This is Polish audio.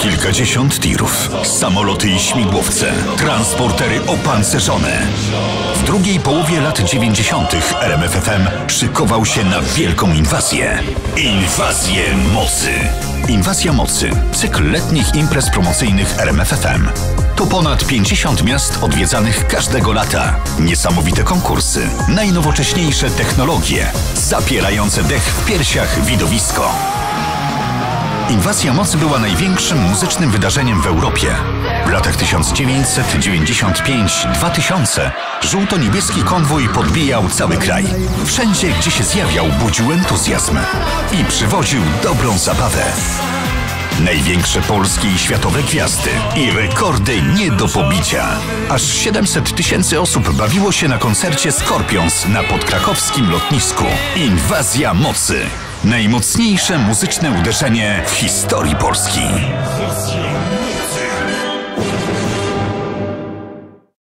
Kilkadziesiąt tirów, samoloty i śmigłowce, transportery opancerzone. W drugiej połowie lat 90. RMF FM szykował się na wielką inwazję. Inwazję mocy. Inwazja mocy. Cykl letnich imprez promocyjnych RMF FM. To ponad 50 miast odwiedzanych każdego lata. Niesamowite konkursy, najnowocześniejsze technologie, zapierające dech w piersiach widowisko. Inwazja mocy była największym muzycznym wydarzeniem w Europie. W latach 1995-2000 żółto-niebieski konwój podbijał cały kraj. Wszędzie, gdzie się zjawiał, budził entuzjazm i przywoził dobrą zabawę. Największe polskie i światowe gwiazdy i rekordy nie do pobicia. Aż 700 000 osób bawiło się na koncercie Scorpions na podkrakowskim lotnisku. Inwazja mocy. Najmocniejsze muzyczne uderzenie w historii Polski.